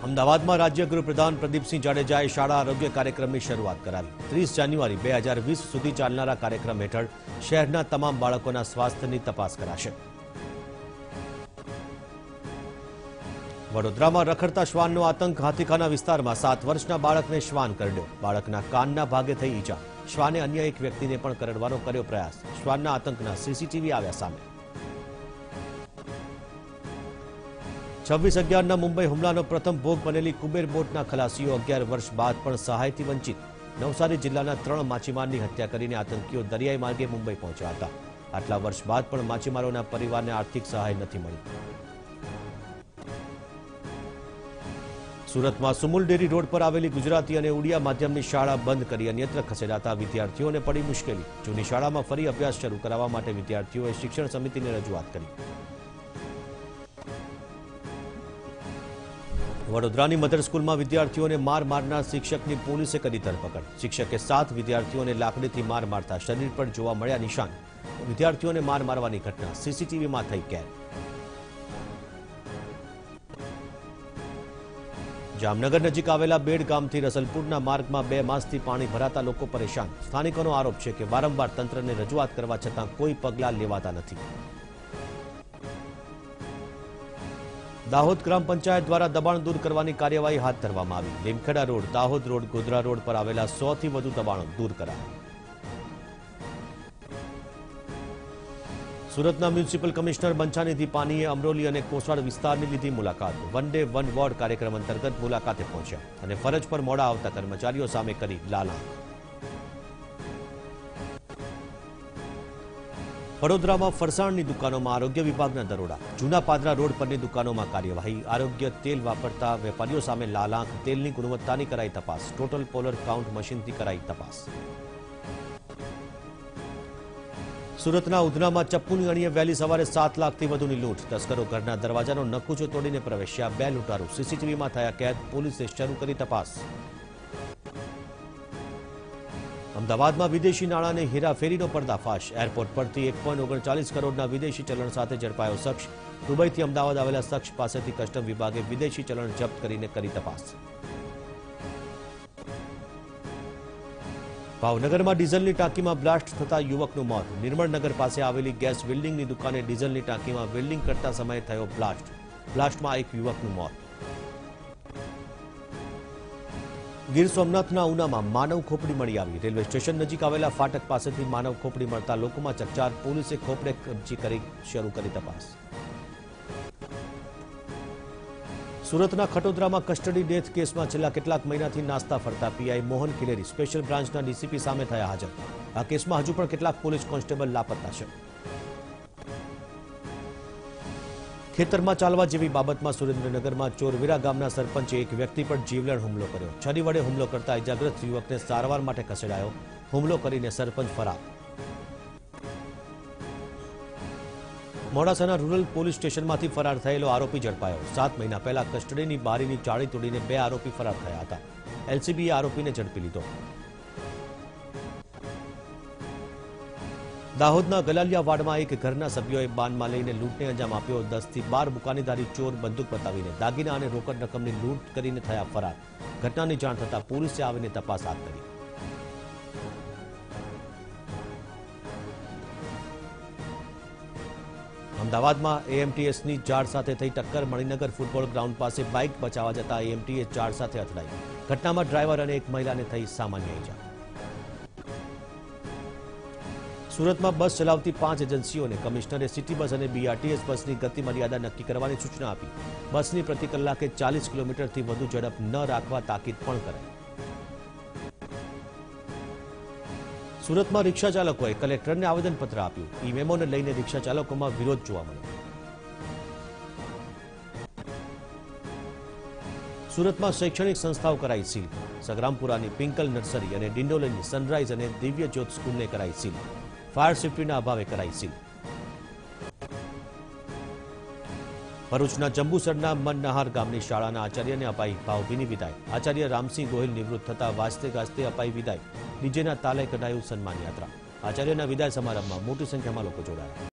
અમદાવાદમાં રાજ્ય ગૃહપ્રધાન પ્રદીપસિંહ જાડેજાએ શાળા આરોગ્ય કાર્યક્રમની શરૂઆત કરાવી। 30 જાન્યુઆરી 2020 સુધી ચાલનારા કાર્યક્રમ હેઠળ શહેરના તમામ બાળકોના સ્વાસ્થ્યની તપાસ કરાશે। વડોદરામાં રખડતા શ્વાનનો આતંક। હાથીખાના વિસ્તારમાં 7 વર્ષના બાળકને શ્વાન કરડ્યો। બાળકના કાનના ભાગે થઈ ઈજા। શ્વાને અન્ય એક વ્યક્તિને પણ કરડવાનો કર્યો પ્રયાસ। શ્વાનના આતંકના સીસીટીવી આવ્યા સામે। 26/11ના મુંબઈ હુમલાનો પ્રથમ ભોગ બનેલી કુબેર બોટના ખલાસીઓ 11 વર્ષ બાદ પણ સહાયથી વંચિત। નવસારી જિલ્લાના 3 માછીમારની હત્યા કરીને આતંકીઓ દરિયાઈ માર્ગે મુંબઈ પહોંચ્યા હતા। આટલા વર્ષ બાદ પણ માછીમારોના પરિવારને આર્થિક સહાય નથી મળી। સુરતમાં સુમુલ ડેરી રોડ પર આવેલી ગુજરાતી અને ઉડિયા માધ્યમની શાળા બંધ કરી અન્યત્ર ખસેડાતા વિદ્યાર્થીઓને પડી મુશ્કેલી। જૂની શાળામાં ફરી અભ્યાસ શરૂ કરાવવા માટે વિદ્યાર્થીઓએ શિક્ષણ સમિતિને રજૂઆત કરી। વડોદરાની મધર સ્કૂલમાં વિદ્યાર્થીઓને માર મારનાર શિક્ષકની પોલીસે કરી ધરપકડ। શિક્ષકે 7 વિદ્યાર્થીઓને લાકડીથી માર મારતા શરીર પર જોવા મળ્યા નિશાન। વિદ્યાર્થીઓને માર મારવાની ઘટના સીસીટીવીમાં થઈ કેદ। જામનગર નજીક આવેલા બેડ ગામથી રસલપુરના માર્ગમાં 2 માસથી પાણી ભરાતા લોકો પરેશાન। સ્થાનિકોનો આરોપ છે કે વારંવાર તંત્રને રજૂઆત કરવા છતાં કોઈ પગલાં લેવાતા નથી। દાહોદ ગ્રામ પંચાયત દ્વારા દબાણ દૂર કરવાની કાર્યવાહી હાથ ધરવામાં આવી। Limkheda road, Dahod road, Godhra road પર આવેલા 100 થી વધુ દબાણો દૂર કરાયા। સુરતના મ્યુનિસિપલ કમિશનર બંછાનિધિ પાનીએ અમરોલી અને કોસવાડ વિસ્તારની લીધી મુલાકાત। વન ડે વન વોર્ડ કાર્યક્રમ અંતર્ગત મુલાકાતે પહોંચ્યા અને ફરજ પર મોડા આવતા કર્મચારીઓ સામે કરી લાલાણ। વડોદરામાં ફરસાણની દુકાનોમાં આરોગ્ય વિભાગના દરોડા। જૂના પાદરા રોડ પરની દુકાનોમાં કાર્યવાહી। આરોગ્ય તેલ વાપરતા વેપારીઓ સામે લાલાંક। તેલની ગુણવત્તાની કરાઈ તપાસ। ટોટલ પોલર કાઉન્ટ મશીનથી કરાઈ તપાસ। સુરતના ઉધનામાં ચપ્પુની અણીએ વહેલી સવારે 7 લાખથી વધુની લૂંટ। તસ્કરો ઘરના દરવાજાનો નકુચો તોડીને પ્રવેશ્યા। 2 લૂંટારૂ સીસીટીવીમાં થયા કેદ। પોલીસે શરૂ કરી તપાસ। અમદાવાદમાં વિદેશી નાણાંની હેરાફેરીનો પર્દાફાશ। એરપોર્ટ પરથી 1.39 કરોડના વિદેશી ચલણ સાથે ઝડપાયો શખ્સ। દુબઈથી અમદાવાદ આવેલા શખ્સ પાસેથી કસ્ટમ વિભાગે વિદેશી ચલણ જપ્ત કરીને કરી તપાસ। ભાવનગરમાં ડીઝલની ટાંકીમાં બ્લાસ્ટ થતા યુવકનું મોત। નિર્મળનગર પાસે આવેલી ગેસ વેલ્ડિંગની દુકાને ડીઝલની ટાંકીમાં વેલ્ડિંગ કરતા સમયે થયો બ્લાસ્ટ। બ્લાસ્ટમાં એક યુવકનું મોત। ગીર સોમનાથના ઉનામાં માનવ ખોપડી મળી આવી। રેલવે સ્ટેશન નજીક આવેલા ફાટક પાસેથી માનવ ખોપડી મળતા લોકોમાં ચકચાર। પોલીસે ખોપડે કબજી કરી શરૂ કરી તપાસ। સુરતના ખટોદરામાં કસ્ટડી ડેથ કેસમાં છેલ્લા કેટલાક મહિનાથી નાસ્તા ફરતા પીઆઈ મોહન ખિલેરી સ્પેશિયલ બ્રાન્ચના ડીસીપી સામે થયા હાજર। આ કેસમાં હજુ પણ કેટલાક પોલીસ કોન્સ્ટેબલ લાપતા છે। ખેતરમાં ચાલવા જેવી બાબતમાં સુરેન્દ્રનગરમાં ચોરવીરા ગામના સરપંચે એક વ્યક્તિ પર જીવલેણ હુમલો કર્યો। છરી વડે હુમલો કરતા ઇજાગ્રસ્ત યુવકને સારવાર માટે ખસેડાયો। હુમલો કરીને સરપંચ ફરાર। મોડાસાના રૂરલ પોલીસ સ્ટેશનમાંથી ફરાર થયેલો આરોપી ઝડપાયો। 7 મહિના પહેલા કસ્ટડીની બારીની ચાળી તોડીને 2 આરોપી ફરાર થયા હતા। એલસીબીએ આરોપીને ઝડપી લીધો। દાહોદના ગલાલિયા વાડમાં એક ઘરના સભ્યોએ બાનમાં લઈને લૂંટને અંજામ આપ્યો। 10 થી 12 બુકાનીધારી ચોર બંદૂક બતાવીને દાગીના અને રોકડ રકમની લૂંટ કરીને થયા ફરાર। ઘટનાની જાણ થતાં પોલીસે આવીને તપાસ હાથ ધરી। અમદાવાદમાં એએમટીએસની ઝાડ સાથે થઈ ટક્કર। મણિનગર ફૂટબોલ ગ્રાઉન્ડ પાસે બાઇક બચાવવા જતા એએમટીએસ ઝાડ સાથે અથડાઈ। ઘટનામાં ડ્રાઈવર અને એક મહિલાને થઈ સામાન્ય ઈજા। સુરતમાં બસ ચલાવતી 5 એજન્સીઓને કમિશનરે સિટી બસ અને બીઆરટીએસ બસની ગતિ મર્યાદા નક્કી કરવાની સૂચના આપી। બસની પ્રતિ કલાકે 40 કિલોમીટરથી વધુ ઝડપ ન રાખવા તાકીદ પણ કરાઈ। સુરતમાં રિક્ષા ચાલકોએ કલેક્ટરને આવેદનપત્ર આપ્યું। ઈ મેમોને લઈને રિક્ષા ચાલકોમાં વિરોધ જોવા મળ્યો। સુરતમાં શૈક્ષણિક સંસ્થાઓ કરાઈ સીલ। સગ્રામપુરાની પિંકલ નર્સરી અને ડિંડોલીની સનરાઈઝ અને દિવ્ય જ્યોત સ્કૂલને કરાઈ સીલ। ફાયર સેફ્ટીના અભાવે કરાઈ સીલ। ભરૂચના જંબુસરના મનનહાર ગામની શાળાના આચાર્યને અપાઈ ભાવભીની વિદાય। આચાર્ય રામસિંહ ગોહિલ નિવૃત્ત થતા વાજતે ગાજતે અપાઈ વિદાય। ડીજેના તાલે કઢાયું સન્માન યાત્રા। આચાર્યના વિદાય સમારંભમાં મોટી સંખ્યામાં લોકો જોડાયા।